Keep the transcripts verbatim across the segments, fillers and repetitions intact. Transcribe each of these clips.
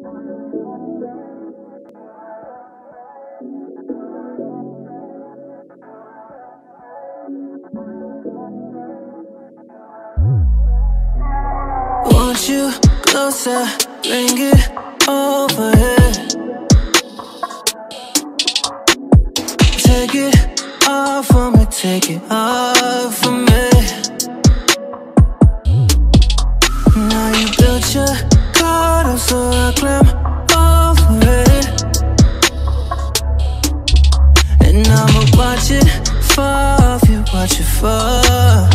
Want you closer, bring it over here. Take it off of me, take it off of me. Now you built your card up, so I climb over it. And I'ma watch it fall off you, watch it fall.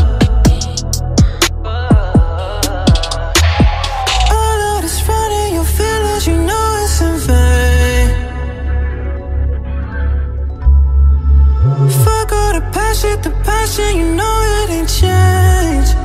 The passion, you know it ain't changed.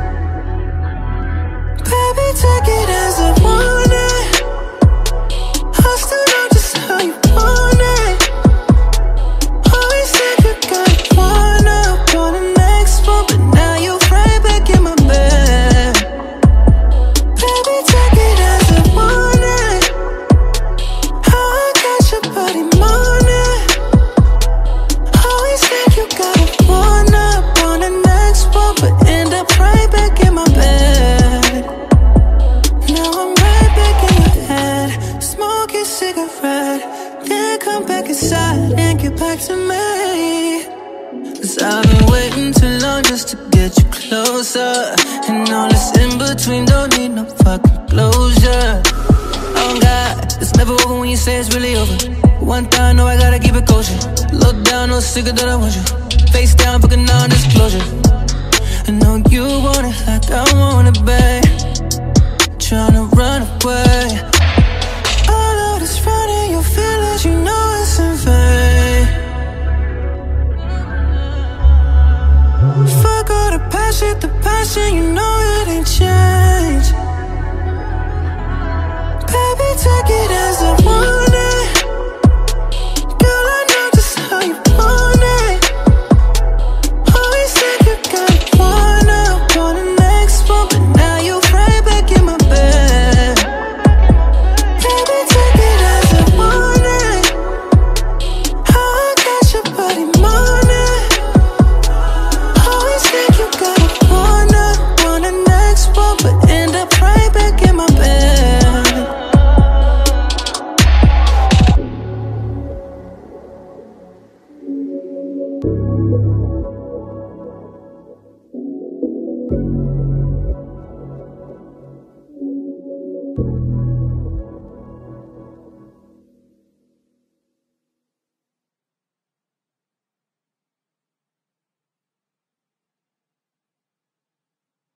Baby, take it as I want it. I still know just how you want it. Always said you got one up on the next one, but now you're right back in my bed. Baby, take it as I want it. How I got your body morning. Always said you got one up on the next one, but end up right back in my bed. Now I'm right back in your head, smoking cigarette, then come back inside and get back to me. Cause I've been waiting too long just to get you closer, and all this in between don't need no fucking closure. Oh God, it's never over when you say it's really over. One thing I know, I gotta keep it kosher. Low down, no secret that I want you. Face down, fucking non-disclosure. I know you want it like I want it bad.